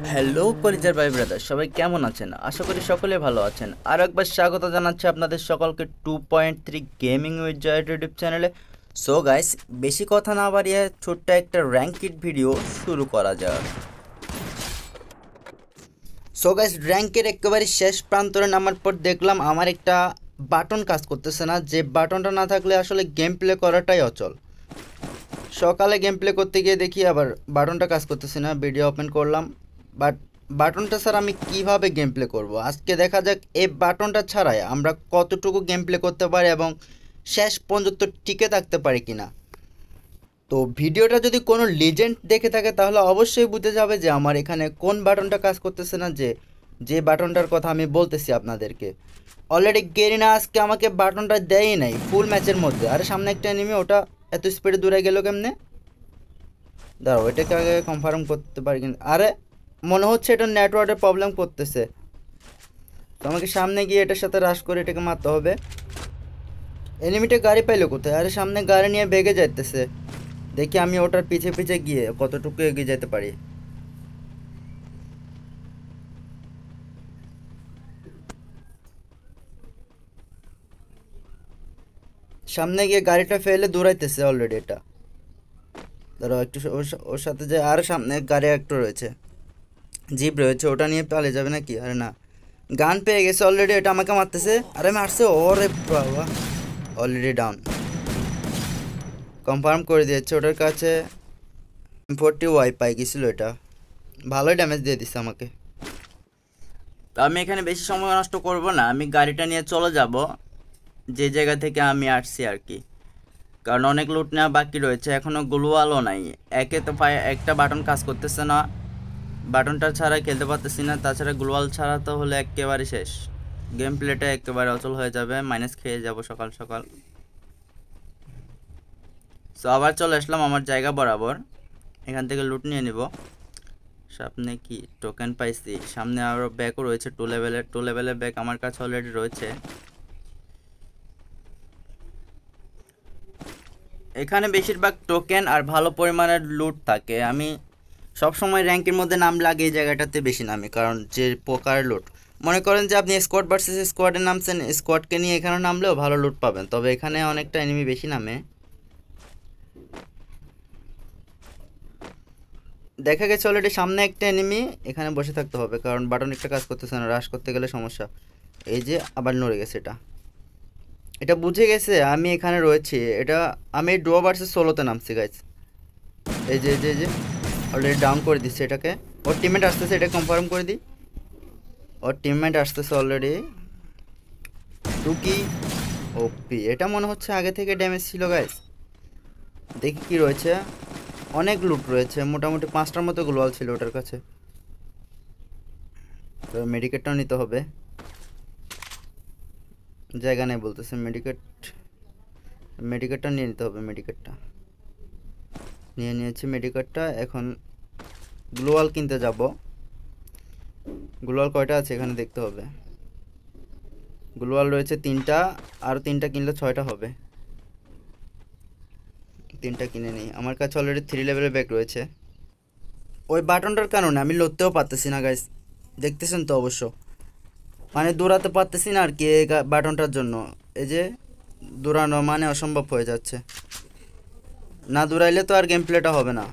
Hello কলিজার ভাই brother, সবাই কেমন আছেন? আশা করি সকলে ভালো আছেন। আর একবার স্বাগত জানাচ্ছি আপনাদের সকলকে 2.3 গেমিং উইথ জয় ইউটিউব চ্যানেলে। সো গাইস, বেশি কথা না বাড়িয়ে ছোট্ট একটা র্যাঙ্কিড ভিডিও শুরু করা যাক। সো গাইস, র্যাঙ্কের একেবারে শেষ প্রান্তরে নামার পর দেখলাম আমার একটা বাটন কাজ করতেছে না। যে বাটনটা না থাকলে আসলে গেম প্লে করাটাই অচল। সকালে গেম প্লে করতে গিয়ে দেখি আবার বাটনটা কাজ করতেছে না। ভিডিও ওপেন করলাম, বাট বাটনটা ছাড়া আমি কিভাবে গেম প্লে করবো? আজকে দেখা যাক এই বাটনটা ছাড়াই আমরা কতটুকু গেম প্লে করতে পারি এবং শেষ পর্যন্ত টিকে থাকতে পারি কিনা। তো ভিডিওটা যদি কোনো লিজেন্ড দেখে থাকে তাহলে অবশ্যই বুঝে যাবে যে আমার এখানে কোন বাটনটা কাজ করতেছে না, যে বাটনটার কথা আমি বলতেছি আপনাদেরকে। অলরেডি গেরিনা আজকে আমাকে বাটনটা দেয়ই নাই ফুল ম্যাচের মধ্যে। আরে সামনে একটা এনিমি, ওটা এত স্পিডে দূরে গেল কেমনে? দাঁড়াও, এটাকে আগে কনফার্ম করতে পারি কিন্তু। আরে মনে হচ্ছে এটা নেটওয়ার্কের প্রবলেম করতেছে। তো আমাকে সামনে গিয়ে এটার সাথে রাশ করে এটাকে মারতে হবে। এনিমিটা গাড়ি পাইলো কোথায়? আরে সামনে গাড়ি নিয়ে বেগে যাইতেছে। দেখি আমি ওটার পিছে পিছে গিয়ে কতটুকু এগিয়ে যেতে পারি। সামনে গিয়ে গাড়িটা ফেলে দৌড়াইতেছে অলরেডি এটা। ধরো একটু ওর সাথে যে আর সামনে গাড়ি একটু রয়েছে, জিপ রয়েছে, ওটা নিয়ে পালিয়ে যাবে নাকি? আরে না, গান পেয়ে গেছে অলরেডি। এটা আমাকে মারতেছে। আরে মারছে, ওরে বাবা, অলরেডি ডাউন। কনফার্ম করে দিয়েছে ওটার কাছে 40 ওয়াই পাই গেছিলো। এটা ভালোই ড্যামেজ দিয়ে দিচ্ছে আমাকে। তো আমি এখানে বেশি সময় নষ্ট করব না, আমি গাড়িটা নিয়ে চলে যাব যে জায়গা থেকে আমি আসছি আর কি। কারণ অনেক লুট নেওয়া বাকি রয়েছে, এখনও গ্লোয়ালও নাই। একে তো পায়ে একটা বাটন কাজ করতেছে না, বাটনটা ছাড়া খেলতে পারতেছি না। তাছাড়া গ্লোয়াল ছাড়া তো হলে একেবারে শেষ, গেম প্লেটা একেবারে অচল হয়ে যাবে, মাইনাস খেয়ে যাব সকাল সকাল। সো আবার চলে আসলাম আমার জায়গা বরাবর, এখান থেকে লুট নিয়ে নিব। সামনে কি টোকেন পাইছি? সামনে আরও ব্যাগও রয়েছে, 2 লেভেলের ব্যাগ আমার কাছে অলরেডি রয়েছে। এখানে বেশিরভাগ টোকেন আর ভালো পরিমাণের লুট থাকে। আমি সবসময় র্যাঙ্কের মধ্যে নাম লাগে এই জায়গাটাতে বেশি নামি, কারণ যে প্রকার লুট, মনে করেন যে আপনি স্কোয়াড ভার্সেস স্কোয়াডে নামছেন, স্কোয়াডকে নিয়ে এখানে নামলেও ভালো লুট পাবেন, তবে এখানে অনেকটা এনিমি বেশি নামে। দেখা গেছে অলরেডি সামনে একটা এনিমি, এখানে বসে থাকতে হবে কারণ বাটন একটা কাজ করতেছে না, রাশ করতে গেলে সমস্যা। এই যে আবার নড়ে গেছে এটা, এটা বুঝে গেছে আমি এখানে রয়েছি। এটা আমি ডুও ভার্সেস সোলোতে নামছি গাইজ। এই যে অলরেডি ডাউন করে দিচ্ছে এটাকে। ওর টিমমেট আসতেছে, এটা কনফার্ম করে দিই। ওর টিমমেট আসতেছে অলরেডি। টুকি ওপি, এটা মনে হচ্ছে আগে থেকে ড্যামেজ ছিল গাইজ। দেখি কি রয়েছে, অনেক লুট রয়েছে, মোটামুটি 5টার মতো গ্লোয়াল ছিল ওটার কাছে। তো মেডিকেটটাও নিতে হবে, জায়গা নেই বলতেছে। মেডিকেটটা নিয়ে নিতে হবে। মেডিকেটটা নিয়ে নিয়েছি, মেডিকেটটা। এখন গ্লোয়াল কিনতে যাব। গ্লোয়াল কয়টা আছে এখানে দেখতে হবে। গ্লোয়াল রয়েছে 3টা, আর 3টা কিনলে 6টা হবে। 3টা কিনে নিই। আমার কাছে অলরেডি 3 লেভেলের ব্যাগ রয়েছে। ওই বাটনটার কারণে আমি লড়তেও পারতেছি না গাইস, দেখতেছেন তো অবশ্য। মানে দৌড়াতে পারতেছি না আর কি এই বাটনটার জন্য। এই যে দৌড়ানো মানে অসম্ভব হয়ে যাচ্ছে, না দৌড়াইলে তো আর গেম প্লেটা হবে না।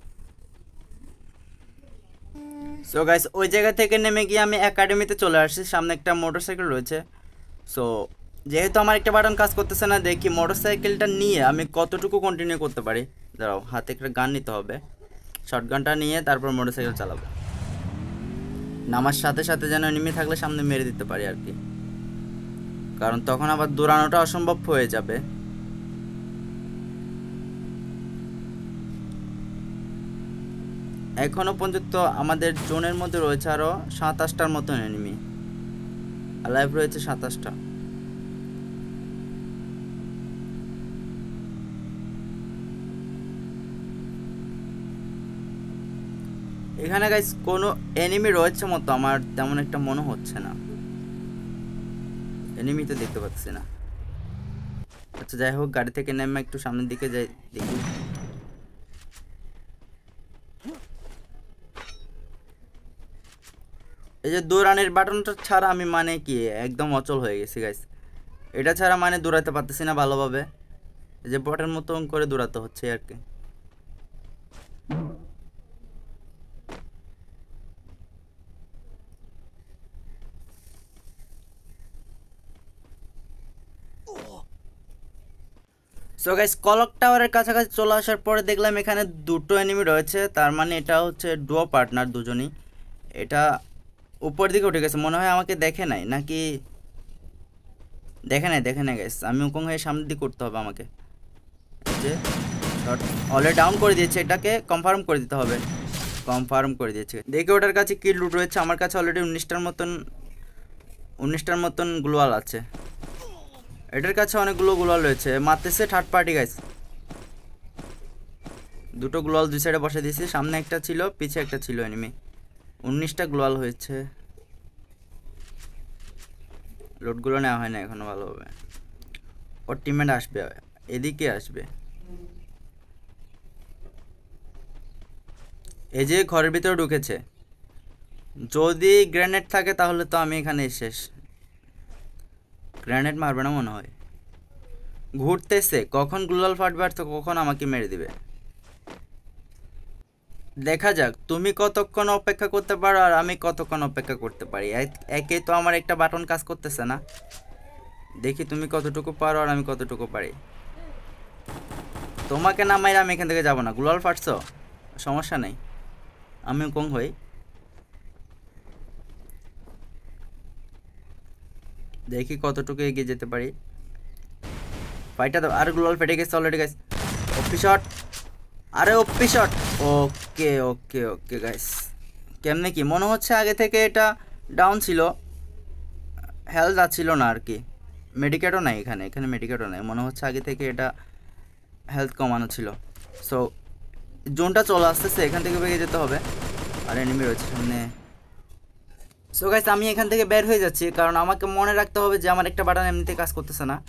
সো গাইস, ওই জায়গা থেকে নেমে গিয়ে আমি একাডেমিতে চলে আসছি। সামনে একটা মোটরসাইকেল রয়েছে। সো যেহেতু আমার একটা বাটন কাজ করতেছে না, দেখি মোটরসাইকেলটা নিয়ে আমি কতটুকু কন্টিনিউ করতে পারি। দাঁড়াও, হাতে একটা গান নিতে হবে, শটগানটা নিয়ে তারপর মোটরসাইকেল চালাবো। নামার সাথে সাথে যেন এনিমি থাকলে সামনে মেরে দিতে পারি আর কি, কারণ তখন আবার দৌড়ানোটা অসম্ভব হয়ে যাবে। এখনও পর্যন্ত আমাদের জোনের মধ্যে রয়েছে আরও 27টার মতন এনিমি, লাইভ রয়েছে 27টা। এখানে গাইস কোনো এনিমি রয়েছে মতো আমার তেমন একটা মনে হচ্ছে না, এনিমি তো দেখতে পাচ্ছি না। আচ্ছা যাই হোক, গাড়ি থেকে নেমে একটু সামনের দিকে যাই, দেখি। এই যে দৌড়ানোর বাটনটা ছাড়া আমি মানে কি একদম অচল হয়ে গেছি গাইস। এটা ছাড়া মানে দৌড়াতে পারতেছি না ভালোভাবে, এই যে বটের মতন করে দৌড়াতে হচ্ছে আর কি। সো গাইস ক্লক টাওয়ারের কাছাকাছি চলে আসার পরে দেখলাম এখানে দুটো এনিমি রয়েছে, তার মানে এটা হচ্ছে ডুও পার্টনার দুজনই। এটা উপর দিকে উঠে গেছে, মনে হয় আমাকে দেখে নাই নাকি দেখে নাই গাইস। আমি উকং হয়ে সামনের দিকে করতে হবে আমাকে, যে অলরেডি ডাউন করে দিয়েছে, এটাকে কনফার্ম করে দিতে হবে। কনফার্ম করে দিয়েছে, দেখে ওটার কাছে কিল লুট রয়েছে, আমার কাছে অলরেডি 19টার মতন গ্লোয়াল আছে, এটার কাছে অনেকগুলো গ্লোয়াল রয়েছে। মারতেছে থার্ড পার্টি গাইস, দুটো গ্লোয়াল দুই সাইডে বসে দিয়েছি, সামনে একটা ছিল পিছে একটা ছিল এনিমি। 19টা গ্লোয়াল হয়েছে, লোডগুলো নেওয়া হয় না এখনো ভালোভাবে। ওর টিমমেট আসবে, এদিকে আসবে, এই যে ঘরের ভিতরে ঢুকেছে। যদি গ্রেনেড থাকে তাহলে তো আমি এখানে শেষ। গ্রেনেড মারবে না মনে হয়, ঘুরতেছে, কখন গ্লোয়াল ফাটবে আর তো কখন আমাকে মেরে দিবে। দেখা যাক তুমি কতক্ষণ অপেক্ষা করতে পারো আর আমি কতক্ষণ অপেক্ষা করতে পারি। একেই তো আমার একটা বাটন কাজ করতেছে না, দেখি তুমি কতটুকু পারো আর আমি কতটুকু পারি। তোমাকে না মাইরে আমি এখান থেকে যাবো না। গ্লোয়াল ফাটছো, সমস্যা নেই, আমি কম হই। দেখি কতটুকু এগিয়ে যেতে পারি। ফাইটটা দাও, আর গ্লোয়াল ফেটে গেছে অলরেডি গাইস। ওপি শট, আরে ওপি শট। ওকে ওকে ওকে গাইস, কেমনে কি মনে হচ্ছে আগে থেকে এটা ডাউন ছিল, হেলথ ছিল না আর কি। মেডিকেটও নাই এখানে, মেডিকেটও নাই, মনে হচ্ছে আগে থেকে এটা হেলথ কমানো ছিল। সো জোনটা চলে আসতেছে, এখান থেকে বেরিয়ে যেতে হবে। আর এনিমি রয়েছে সামনে। সো গাইস আমি এখান থেকে বের হয়ে যাচ্ছি, কারণ আমাকে মনে রাখতে হবে যে আমার একটা বাটন এমনিতে কাজ করতেছে না।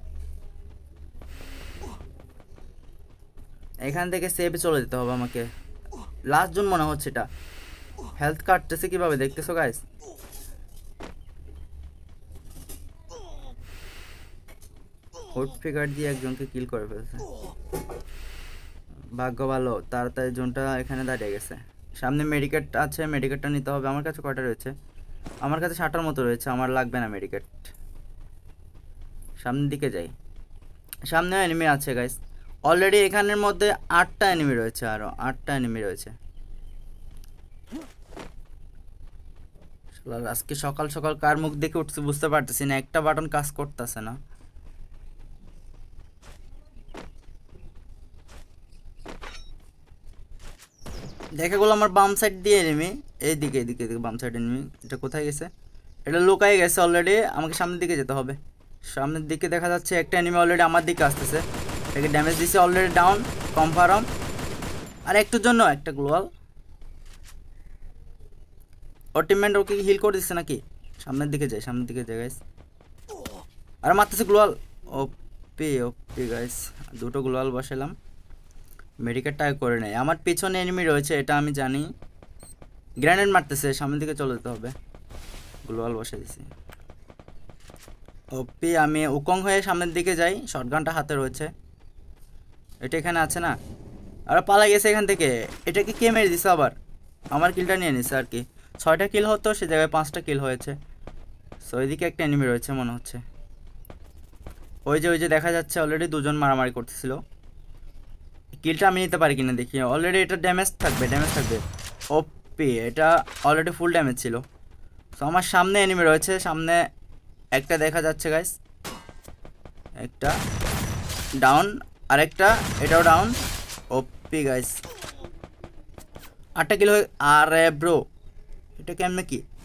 এখান থেকে সেভে চলে যেতে হবে আমাকে। লাস্ট জোন মনে হচ্ছে এটা। হেলথ কাটতেছে কিভাবে দেখতেছো গাইস? হোট ফিগার দিয়ে একজনকে কিল করে ফেলছে, ভাগ্য ভালো, তাড়াতাড়ি জোনটা এখানে দাঁড়িয়ে গেছে। সামনে মেডিকেট আছে, মেডিকেটটা নিতে হবে। আমার কাছে কয়টা রয়েছে? আমার কাছে 60টার মতো রয়েছে, আমার লাগবে না মেডিকেট। সামনের দিকে যাই, সামনেও এনিমি আছে গাইস। অলরেডি এখানের মধ্যে 8টা এনিমি রয়েছে, আরও 8টা এনিমি রয়েছে। আজকে সকাল সকাল কার মুখ দেখে উঠছে বুঝতে পারতেছি না, একটা বাটন কাজ করতেছে না। দেখে গেলো আমার বাম সাইড দিয়ে এনিমি, এইদিকে এদিকে এদিকে বাম সাইড এনিমি। এটা কোথায় গেছে? এটা লুকাই গেছে অলরেডি, আমাকে সামনের দিকে যেতে হবে। সামনের দিকে দেখা যাচ্ছে একটা এনিমি অলরেডি আমার দিকে আসতেছে, এটাকে ড্যামেজ দিছে, অলরেডি ডাউন কনফার্ম। আর একটুর জন্য একটা গ্লোয়াল, ওর টিমমেট ওকে হিল করে দিচ্ছে নাকি? সামনের দিকে যাই, সামনের দিকে যাই গাইস। আর মারতেছে গ্লোয়াল। ওপি ওপি গাইস, দুটো গ্লোয়াল বসালাম, মেডিকেটটা করে নেই। আমার পিছনে এনিমি রয়েছে এটা আমি জানি, গ্রেনেড মারতেছে, সামনের দিকে চলে যেতে হবে। গ্লোয়াল বসে দিছি। ওপি আমি উকং হয়ে সামনের দিকে যাই, শটগানটা হাতে রয়েছে। এটা এখানে আছে না, আর পালা গেছে এখান থেকে। এটাকে কে মেরে দিছে আবার? আমার কিলটা নিয়ে নিছে আর কি। 6টা কিল হতো, সে জায়গায় 5টা কিল হয়েছে। সো ওইদিকে একটা এনিমি রয়েছে মনে হচ্ছে। ওই যে দেখা যাচ্ছে অলরেডি দুজন মারামারি করতেছিল। কিলটা আমি নিতে পারি কিনা দেখি। অলরেডি এটা ড্যামেজ থাকবে। ওপি এটা অলরেডি ফুল ড্যামেজ ছিল। সো আমার সামনে এনিমি রয়েছে, সামনে একটা দেখা যাচ্ছে গাইস, একটা ডাউন, আরেকটা এটাও ডাউন। ওপি গাইস, 8টা কিল হয়ে। আরে ব্রো এটা কেমনে কি?